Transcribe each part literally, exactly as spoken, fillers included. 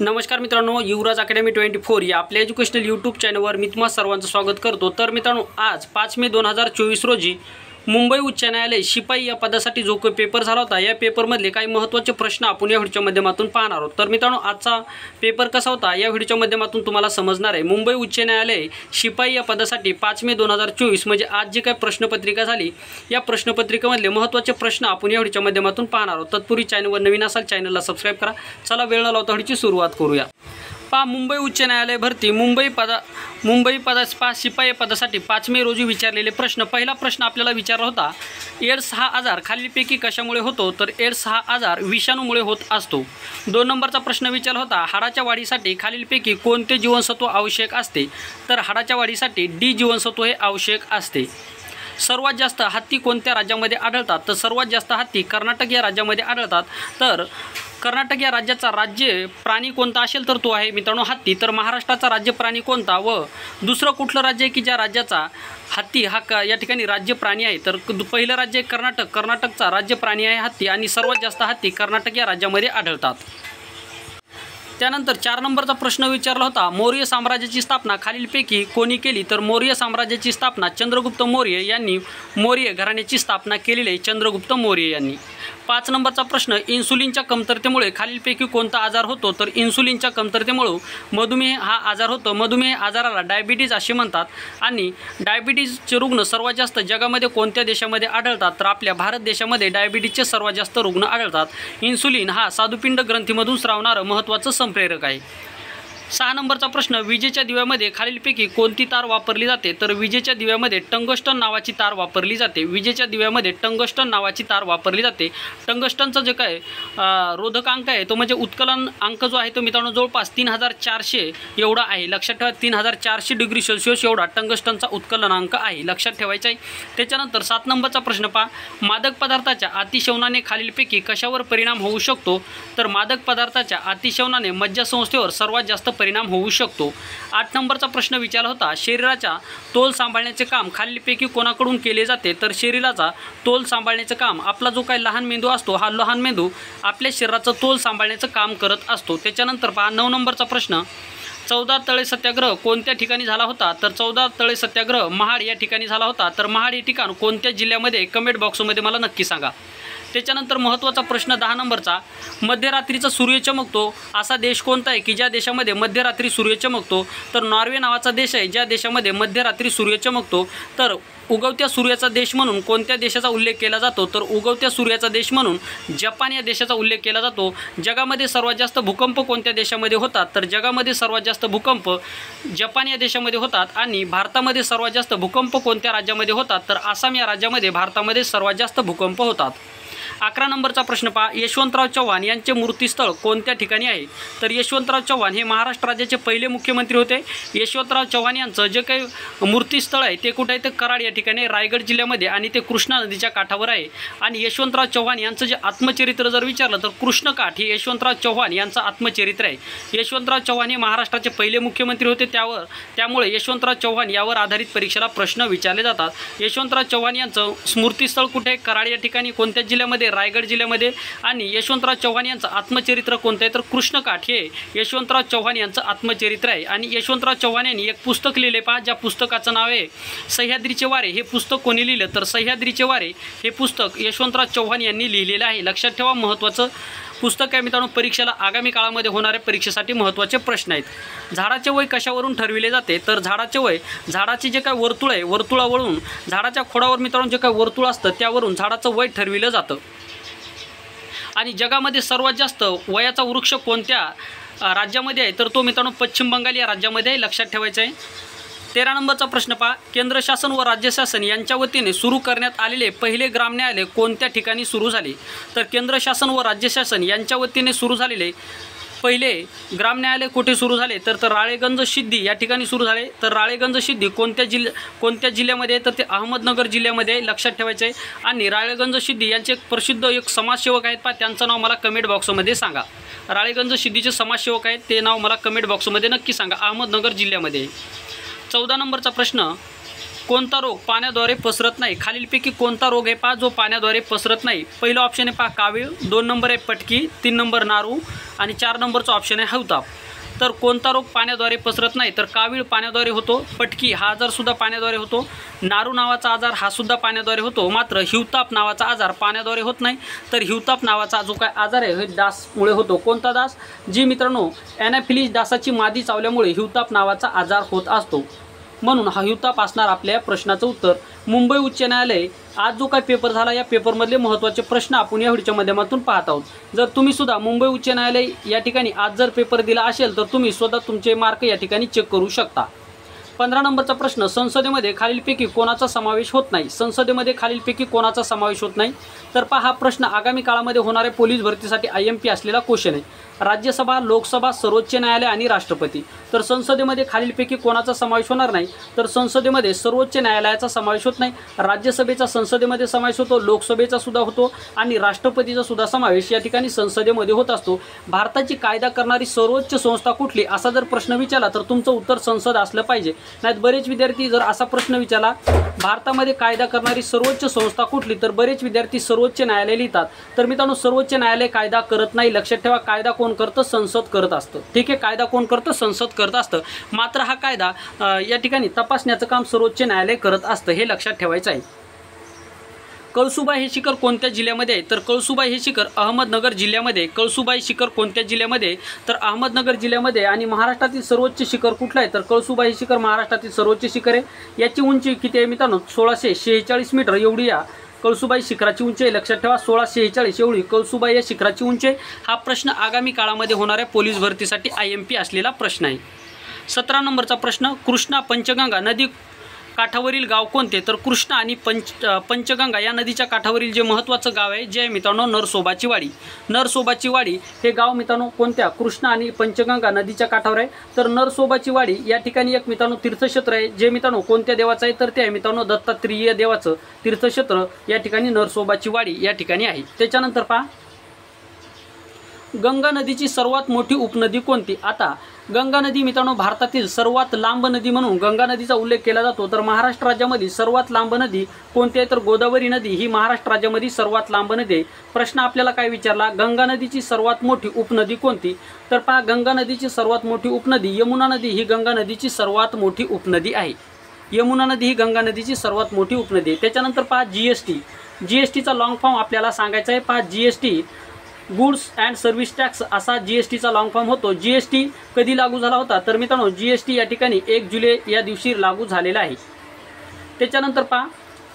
नमस्कार मित्रांनो, युवराज academy twenty four या आपल्या एज्युकेशनल यूट्यूब चॅनलवर मी तुम्हा सर्वांचं स्वागत करतो। तर मित्रांनो, आज पाच मे दोन हजार चोवीस रोजी मुंबई उच्च न्यायालय शिपाई या पदासाठी जो काही पेपर झाला होता, या पेपरमधले काही महत्त्वाचे प्रश्न आपण या व्हिडिओच्या माध्यमातून पाहणार आहोत। तर मित्रांनो, आजचा पेपर कसा होता या व्हिडिओच्या माध्यमातून तुम्हाला समजणार आहे। मुंबई उच्च न्यायालय शिपाई या पदासाठी पाच मे दोन हजार चोवीस म्हणजे आज जी काही प्रश्नपत्रिका झाली, या प्रश्नपत्रिकेमधले महत्त्वाचे प्रश्न आपण या व्हिडिओच्या माध्यमातून पाहणार आहोत। तत्पूर्वी चॅनलवर नवीन असाल चॅनलला सबस्क्राईब करा। चला वेळ न लावता व्हिडिओची सुरुवात करूया। पा मुंबई उच्च न्यायालय भरती मुंबई पदा मुंबई पदा पा शिपाई पदासाठी पाच मे रोजी विचारलेले प्रश्न। पहिला प्रश्न आपल्याला विचारला होता, एड्स हा आजार खालीलपैकी कशामुळे होतो? तर एड्स हा आजार विषाणूमुळे होत असतो। दोन नंबरचा प्रश्न विचारला होता, हाडाच्या वाढीसाठी खालीलपैकी कोणते जीवनसत्व आवश्यक असते? तर हाडाच्या वाढीसाठी डी जीवनसत्व हे आवश्यक असते। सर्वात जास्त हत्ती कोणत्या राज्यामध्ये आढळतात? तर सर्वात जास्त हत्ती कर्नाटक या राज्यामध्ये आढळतात। तर कर्नाटक या राज्याचा राज्य प्राणी कोणता असेल तर तो आहे मित्रांनो हत्ती। तर महाराष्ट्राचा राज्य प्राणी कोणता व दुसरं कुठलं राज्य आहे की ज्या राज्याचा हत्ती हा क या ठिकाणी राज्य प्राणी आहे? तर पहिलं राज्य आहे कर्नाटक। कर्नाटकचा राज्य प्राणी आहे हत्ती आणि सर्वात जास्त हत्ती कर्नाटक या राज्यामध्ये आढळतात। त्यानंतर चार नंबरचा प्रश्न विचारला होता, मौर्य साम्राज्याची स्थापना खालीलपैकी कोणी केली? तर मौर्य साम्राज्याची स्थापना चंद्रगुप्त मौर्य यांनी मौर्य घराण्याची स्थापना केलेली आहे चंद्रगुप्त मौर्य यांनी। पाच नंबरचा प्रश्न, इन्सुलिनच्या कमतरतेमुळे खालीलपैकी कोणता आजार होतो? तर इन्सुलिनच्या कमतरतेमुळे मधुमेह हा आजार होतो। मधुमेह आजाराला डायबिटीज असे म्हणतात आणि डायबिटीजचे रुग्ण सर्वात जास्त जगामध्ये कोणत्या देशामध्ये आढळतात? तर आपल्या भारत देशामध्ये डायबिटीजचे सर्वात जास्त रुग्ण आढळतात। इन्सुलिन हा स्वादुपिंड ग्रंथीमधून स्रावणारं महत्त्वाचं संप्रेरक आहे। सहा नंबरचा प्रश्न, विजेच्या दिव्यामध्ये खालीलपैकी कोणती तार वापरली जाते? तर विजेच्या दिव्यामध्ये टंगस्टन नावाची तार वापरली जाते। विजेच्या दिव्यामध्ये टंगस्टन नावाची तार वापरली जाते। टंगस्टनचा जे काय रोधकांक आहे तो म्हणजे उत्कलन अंक जो आहे तो मित्रांनो जवळपास तीन हजार चारशे एवढा आहे। लक्षात ठेवा, तीन हजार चारशे डिग्री सेल्सिअस एवढा टंगस्टनचा उत्कलनांक आहे, लक्षात ठेवायचा आहे। त्याच्यानंतर सात नंबरचा प्रश्न पहा, मादक पदार्थाच्या अतिसेवनाने खालीलपैकी कशावर परिणाम होऊ शकतो? तर मादक पदार्थाच्या अतिसेवनाने मज्जासंस्थेवर सर्वात जास्त परिणाम होऊ शकतो। आठ नंबरचा प्रश्न विचारला होता, शरीराचा तोल सांभाळण्याचे काम खालीलपैकी कोणाकडून केले जाते? तर शरीराचा तोल सांभाळण्याचे काम आपला जो काही लहान मेंदू असतो, हा लहान मेंदू आपल्या शरीराचं तोल सांभाळण्याचं काम करत असतो। त्याच्यानंतर पहा नऊ नंबरचा प्रश्न, चौदा तळे सत्याग्रह कोणत्या ठिकाणी झाला होता? तर चौदा तळे सत्याग्रह महाड या ठिकाणी झाला होता। तर महाड हे ठिकाण कोणत्या जिल्ह्यामध्ये? कमेंट बॉक्समध्ये मला नक्की सांगा। त्याच्यानंतर महत्त्वाचा प्रश्न दहा नंबरचा, मध्यरात्रीचा सूर्य चमकतो असा देश कोणता आहे की ज्या देशामध्ये मध्यरात्री सूर्य चमकतो? तर नॉर्वे नावाचा देश आहे ज्या देशामध्ये मध्यरात्री सूर्य चमकतो। तर उगवत्या सूर्याचा देश म्हणून कोणत्या देशाचा उल्लेख केला जातो? तर उगवत्या सूर्याचा देश म्हणून जपान या देशाचा उल्लेख केला जातो। जगामध्ये सर्वात जास्त भूकंप कोणत्या देशामध्ये होतात? तर जगामध्ये सर्वात जास्त भूकंप जपान या देशामध्ये होतात। आणि भारतामध्ये सर्वात जास्त भूकंप कोणत्या राज्यामध्ये होतात? तर आसाम या राज्यामध्ये भारतामध्ये सर्वात जास्त भूकंप होतात। अकरा नंबरचा प्रश्न पहा, यशवंतराव चव्हाण यांचे मूर्तीस्थळ कोणत्या ठिकाणी आहे? तर यशवंतराव चव्हाण हे महाराष्ट्र राज्याचे पहिले मुख्यमंत्री होते। यशवंतराव चव्हाण यांचं जे काही मूर्तीस्थळ आहे ते कुठे आहे? ते कराड या ठिकाणी रायगड जिल्ह्यामध्ये आणि ते कृष्णा नदीच्या काठावर आहे। आणि यशवंतराव चव्हाण यांचं जे आत्मचरित्र जर विचारलं तर कृष्णकाठ हे यशवंतराव चव्हाण यांचं आत्मचरित्र आहे। यशवंतराव चव्हाण हे महाराष्ट्राचे पहिले मुख्यमंत्री होते, त्यावर त्यामुळे यशवंतराव चव्हाण यावर आधारित परीक्षेला प्रश्न विचारले जातात। यशवंतराव चव्हाण यांचं स्मृतीस्थळ कुठे आहे? कराड या ठिकाणी कोणत्या जिल्ह्यामध्ये? रायगड जिल्ह्यामध्ये। आणि यशवंतराव चव्हाण यांचं आत्मचरित्र कोणतं आहे? तर कृष्णकाठ हे यशवंतराव चव्हाण यांचं आत्मचरित्र आहे। आणि यशवंतराव चव्हाण यांनी एक पुस्तक लिहिले पहा, ज्या पुस्तकाचं नाव आहे सह्याद्रीचे वारे। हे पुस्तक कोणी लिहिलं? तर सह्याद्रीचे वारे हे पुस्तक यशवंतराव चव्हाण यांनी लिहिलेलं आहे। लक्षात ठेवा, महत्त्वाचं पुस्तक आहे मित्रांनो, परीक्षेला आगामी काळामध्ये होणाऱ्या परीक्षेसाठी महत्त्वाचे प्रश्न आहेत। झाडाचे वय कशावरून ठरविले जाते? तर झाडाचे वय झाडाचे जे काय वर्तुळ आहे वर्तुळावरून, झाडाच्या खोडावर मित्रांनो जे काय वर्तुळ असतं त्यावरून झाडाचं वय ठरविलं जातं। आणि जगामध्ये सर्वात जास्त वयाचा वृक्ष कोणत्या राज्यामध्ये आहे? तर तो मित्रांनो पश्चिम बंगाल या राज्यामध्ये आहे, लक्षात ठेवायचं आहे। तेरा नंबरचा प्रश्न पहा, केंद्र शासन व राज्य शासन यांच्या वतीने सुरू करण्यात आलेले पहिले ग्राम न्यायालय कोणत्या ठिकाणी सुरू झाले? तर केंद्र शासन व राज्य शासन यांच्या वतीने सुरू झालेले पहिले ग्राम न्यायालय कुठे सुरू झाले? तर तर राळेगंज सिद्धी या ठिकाणी सुरू झाले। तर राळेगंज सिद्धी कोणत्या जिल्ह्या कोणत्या जिल्ह्यामध्ये आहे? तर ते अहमदनगर जिल्ह्यामध्ये आहे, लक्षात ठेवायचं आहे। आणि राळेगंज सिद्धी यांचे एक प्रसिद्ध एक समाजसेवक आहेत पहा, त्यांचं नाव मला कमेंट बॉक्समध्ये सांगा। राळेगंज सिद्धीचे समाजसेवक आहेत ते नाव मला कमेंट बॉक्समध्ये नक्की सांगा, अहमदनगर जिल्ह्यामध्ये। चौदा नंबरचा प्रश्न, कोणता रोग पाण्याद्वारे पसरत नाही? खालीलपैकी कोणता रोग आहे पहा जो पाण्याद्वारे पसरत नाही? पहिला ऑप्शन आहे पहा कावीळ, दोन नंबर आहे पटकी, तीन नंबर नारू आणि चार नंबरचा ऑप्शन आहे हवताप. तर कोणता रोग पाण्याद्वारे पसरत नाही? तर कावीळ पाण्याद्वारे होतो, पटकी हा आजारसुद्धा पाण्याद्वारे होतो, नारू नावाचा आजार हा सुद्धा पाण्याद्वारे होतो, मात्र हिवताप नावाचा आजार पाण्याद्वारे होत नाही. तर हिवताप नावाचा जो काय आजार आहे हे डासमुळे होतो. कोणता डास? जी मित्रांनो ॲनाफिलीज डासाची मादी चावल्यामुळे हिवताप नावाचा आजार होत असतो. म्हणून हा हिवताप असणार आपल्या प्रश्नाचं उत्तर. मुंबई उच्च न्यायालय आज जो काय पेपर झाला या पेपरमधले महत्त्वाचे प्रश्न आपण या व्हिडिओच्या माध्यमातून पाहत आहोत. जर तुम्ही सुद्धा मुंबई उच्च न्यायालय या ठिकाणी आज जर पेपर दिला असेल तर तुम्ही स्वतः तुमचे मार्क या ठिकाणी चेक करू शकता. पंधरा नंबरचा प्रश्न, संसदेमध्ये खालीलपैकी कोणाचा समावेश होत नाही? संसदेमध्ये खालीलपैकी कोणाचा समावेश होत नाही? तर पहा हा प्रश्न आगामी काळामध्ये होणाऱ्या पोलीस भरतीसाठी आय एम पी असलेला क्वेश्चन आहे. राज्यसभा, लोकसभा, सर्वोच्च न्यायालय आणि राष्ट्रपती. तर संसदेमध्ये खालीलपैकी कोणाचा समावेश होणार नाही? तर संसदेमध्ये सर्वोच्च न्यायालयाचा समावेश होत नाही, राज्यसभेचा संसदेमध्ये समावेश होतो, लोकसभेचा सुद्धा होतो आणि राष्ट्रपतीचा सुद्धा समावेश या ठिकाणी संसदेमध्ये होत असतो. भारताची कायदा करणारी सर्वोच्च संस्था कुठली असा जर प्रश्न विचारला तर तुमचं उत्तर संसद असलं पाहिजे. नाहीत बरेच विद्यार्थी जर असा प्रश्न विचारला भारतामध्ये कायदा करणारी सर्वोच्च संस्था कुठली तर बरेच विद्यार्थी सर्वोच्च न्यायालय लिहितात. तर मित्रांनो सर्वोच्च न्यायालय कायदा करत नाही. लक्षात ठेवा, कायदा कोण करतं? संसद करत असतं. ठीक आहे, कायदा कोण करतं? संसद करत असतं. मात्र हा कायदा या ठिकाणी तपासण्याचं काम सर्वोच्च न्यायालय करत असतं, हे लक्षात ठेवायचं आहे. कळसुबाई हे शिखर कोणत्या जिल्ह्यामध्ये आहे? तर कळसुबाई हे शिखर अहमदनगर जिल्ह्यामध्ये. कळसुबाई शिखर कोणत्या जिल्ह्यामध्ये? तर अहमदनगर जिल्ह्यामध्ये. आणि महाराष्ट्रातील सर्वोच्च शिखर कुठलं आहे? तर कळसुबाई हे शिखर महाराष्ट्रातील सर्वोच्च शिखर आहे. याची उंची किती आहे मित्रांनो? सोळाशे शेहेचाळीस मीटर एवढी या कळसुबाई शिखराची उंची आहे. लक्षात ठेवा, सोळाशे शेहेचाळीस एवढी कळसुबाई या शिखराची उंची आहे. हा प्रश्न आगामी काळामध्ये होणाऱ्या पोलीस भरतीसाठी आय एम पी असलेला प्रश्न आहे. सतरा नंबरचा प्रश्न, कृष्णा पंचगंगा नदी काठावरील गाव कोणते? तर कृष्णा आणि पंच पंचगंगा या नदीच्या काठावरील जे महत्त्वाचं गाव आहे जे आहे मित्रांनो नरसोबाची वाडी. नरसोबाची वाडी हे गाव मित्रांनो कोणत्या? कृष्णा आणि पंचगंगा नदीच्या काठावर आहे. तर नरसोबाची वाडी या ठिकाणी एक मित्रांनो तीर्थक्षेत्र आहे जे मित्रांनो कोणत्या देवाचं आहे? तर ते आहे मित्रांनो दत्तात्रेय देवाचं तीर्थक्षेत्र या ठिकाणी नरसोबाची वाडी या ठिकाणी आहे. त्याच्यानंतर पहा, गंगा नदीची सर्वात मोठी उपनदी कोणती? आता गंगा नदी मित्रांनो भारतातील सर्वात लांब नदी म्हणून गंगा नदीचा उल्लेख केला जातो. तर महाराष्ट्र राज्यामध्ये सर्वात लांब नदी कोणती आहे? तर गोदावरी नदी ही महाराष्ट्र राज्यामध्ये सर्वात लांब नदी आहे. प्रश्न आपल्याला काय विचारला? गंगा नदीची सर्वात मोठी उपनदी कोणती? तर पहा गंगा नदीची सर्वात मोठी उपनदी यमुना नदी ही गंगा नदीची सर्वात मोठी उपनदी आहे. यमुना नदी ही गंगा नदीची सर्वात मोठी उपनदी आहे. त्याच्यानंतर पहा G S T. G S टीचा लॉंग फॉर्म आपल्याला सांगायचा आहे. पहा G S T goods and service tax असा जी एस टीचा लॉंग फॉर्म होतो. जी एस टी कधी लागू झाला होता? तर मित्रांनो जी एस टी या ठिकाणी एक जुलै या दिवशी लागू झालेला आहे. त्याच्यानंतर पहा,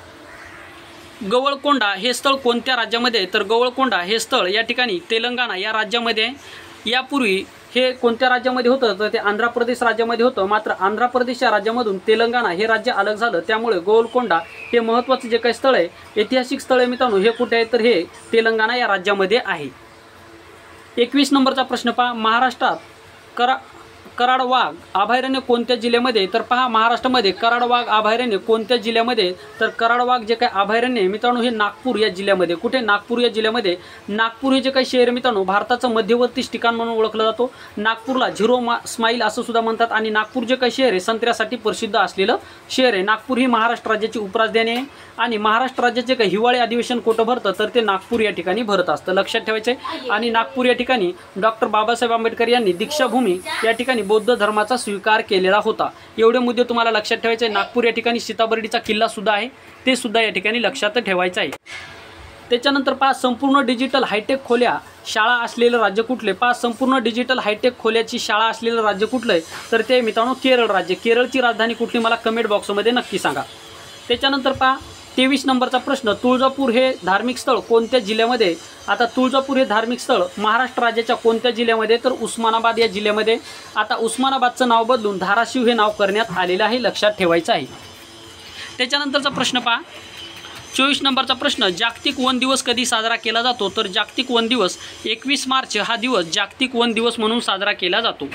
गवळकोंडा हे स्थळ कोणत्या राज्यामध्ये आहे? तर गवळकोंडा हे स्थळ या ठिकाणी तेलंगणा या राज्यामध्ये आहे. यापूर्वी हे कोणत्या राज्यामध्ये होतं? तर ते आंध्र प्रदेश राज्यामध्ये होतं. मात्र आंध्र प्रदेश या राज्यामधून तेलंगणा हे राज्य अलग झालं, त्यामुळे गवळकोंडा हे महत्त्वाचं जे काही स्थळ आहे, ऐतिहासिक स्थळ आहे मित्रांनो, हे कुठे आहे? तर हे तेलंगणा या राज्यामध्ये आहे. एकवीस नंबरचा प्रश्न पहा, महाराष्ट्रात करा कराड वाघ अभयारण्य कोणत्या जिल्ह्यामध्ये? तर पहा महाराष्ट्रामध्ये कराड वाघ अभयारण्य कोणत्या जिल्ह्यामध्ये? तर कराड वाघ जे काही अभयारण्य आहे मित्रांनो हे नागपूर या जिल्ह्यामध्ये. कुठे? नागपूर या जिल्ह्यामध्ये. नागपूर हे जे काही शहर मित्रांनो भारताचं मध्यवर्ती ठिकाण म्हणून ओळखलं जातो. नागपूरला झिरो मा स्माईल असं सुद्धा म्हणतात. आणि नागपूर जे काही शहर आहे संत्र्यासाठी प्रसिद्ध असलेलं शहर आहे. नागपूर ही महाराष्ट्र राज्याची उपराजधानी आहे. आणि महाराष्ट्र राज्याचे काही हिवाळी अधिवेशन कुठं भरतं? तर ते नागपूर या ठिकाणी भरत असतं, लक्षात ठेवायचं आहे. आणि नागपूर या ठिकाणी डॉक्टर बाबासाहेब आंबेडकर यांनी दीक्षाभूमी या ठिकाणी बौद्ध धर्माचा स्वीकार केलेला होता. एवढे मुद्दे तुम्हाला लक्षात ठेवायचे आहे. नागपूर या ठिकाणी सीताबर्डीचा किल्ला सुद्धा आहे, ते सुद्धा या ठिकाणी लक्षात ठेवायचं आहे. त्याच्यानंतर पहा, संपूर्ण डिजिटल हायटेक खोल्या शाळा असलेलं राज्य कुठले? पहा संपूर्ण डिजिटल हायटेक खोल्याची शाळा असलेलं राज्य कुठलं आहे? तर ते मित्रांनो केरळ राज्य. केरळची राजधानी कुठली मला कमेंट बॉक्समध्ये नक्की सांगा. त्याच्यानंतर पहा तेवीस नंबरचा प्रश्न, तुळजापूर हे धार्मिक स्थळ कोणत्या जिल्ह्यामध्ये? आता तुळजापूर हे धार्मिक स्थळ महाराष्ट्र राज्याच्या कोणत्या जिल्ह्यामध्ये? तर उस्मानाबाद या जिल्ह्यामध्ये. आता उस्मानाबादचं नाव बदलून धाराशिव हे नाव करण्यात आलेलं आहे, लक्षात ठेवायचं आहे. त्याच्यानंतरचा प्रश्न पहा, चोवीस नंबरचा प्रश्न, जागतिक वन दिवस कधी साजरा केला जातो? तर जागतिक वन दिवस एकवीस मार्च हा दिवस जागतिक वन दिवस म्हणून साजरा केला जातो.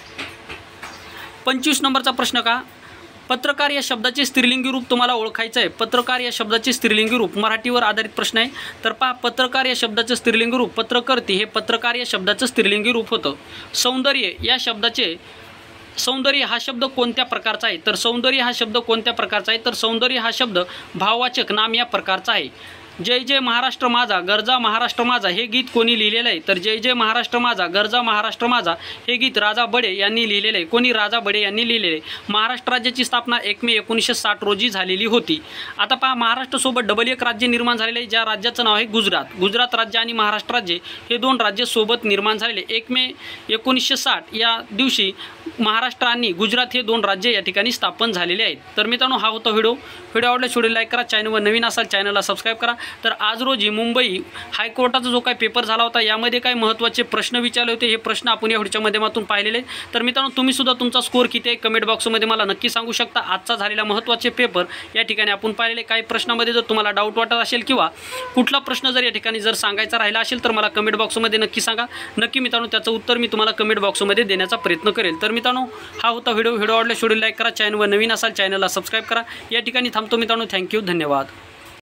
पंचवीस नंबरचा प्रश्न का, पत्रकार या शब्दाचे स्त्रीलिंगी रूप तुम्हाला ओळखायचं आहे. पत्रकार या शब्दाचे स्त्रीलिंगी रूप मराठीवर आधारित प्रश्न आहे. तर पहा पत्रकार या शब्दाचं स्त्रीलिंगी रूप पत्रकर्ती हे पत्रकार या शब्दाचं स्त्रीलिंगी रूप होतं. सौंदर्य या शब्दाचे सौंदर्य हा शब्द कोणत्या प्रकारचा आहे? तर सौंदर्य हा शब्द कोणत्या प्रकारचा आहे? तर सौंदर्य हा शब्द भाववाचक नाम या प्रकारचा आहे. जय जय महाराष्ट्र माझा गरजा महाराष्ट्र माझा हे गीत कोणी लिहिलेलं आहे? तर जय जय महाराष्ट्र माझा गरजा महाराष्ट्र माझा हे गीत राजा बडे यांनी लिहिलेलं आहे. कोणी? राजा बडे यांनी लिहिलेले आहे. महाराष्ट्र राज्याची स्थापना एक मे एकोणीसशे साठ रोजी झालेली होती. आता पहा, महाराष्ट्रासोबत डबल एक राज्य निर्माण झालेलं आहे, ज्या राज्याचं नाव आहे गुजरात. गुजरात राज्य आणि महाराष्ट्र राज्य हे दोन राज्य सोबत निर्माण झालेले. एक मे एकोणीसशे साठ या दिवशी महाराष्ट्र आणि गुजरात हे दोन राज्य या ठिकाणी स्थापन झालेले आहेत. तर मित्रांनो, हा होता व्हिडिओ. व्हिडिओ आवडल्यास व्हिडिओ लाईक करा. चॅनलवर नवीन असाल चॅनलला सबस्क्राईब करा. तर आज रोजी मुंबई हायकोर्टाचा जो काही पेपर झाला होता यामध्ये काही महत्त्वाचे प्रश्न विचारले होते, हे प्रश्न आपण या व्हिडिओच्या माध्यमातून पाहिलेले. तर मित्रांनो, तुम्ही सुद्धा तुमचा स्कोर किती आहे कमेंट बॉक्समध्ये मला नक्की सांगू शकता. आजचा झालेला महत्त्वाचे पेपर या ठिकाणी आपण पाहिलेले. काही प्रश्नामध्ये जर तुम्हाला डाऊट वाटत असेल किंवा कुठला प्रश्न जर या ठिकाणी जर सांगायचा राहिला असेल तर मला कमेंट बॉक्समध्ये नक्की सांगा. नक्की मित्रांनो, त्याचं उत्तर मी तुम्हाला कमेंट बॉक्समध्ये देण्याचा प्रयत्न करेल. तर मित्रांनो, हा होता व्हिडिओ. व्हिडिओ आवडल्यास व्हिडिओ लाईक करा. चॅनलवर नवीन असाल चॅनलला सबस्क्राईब करा. या ठिकाणी थांबतो मित्रांनो. थँक्यू, धन्यवाद.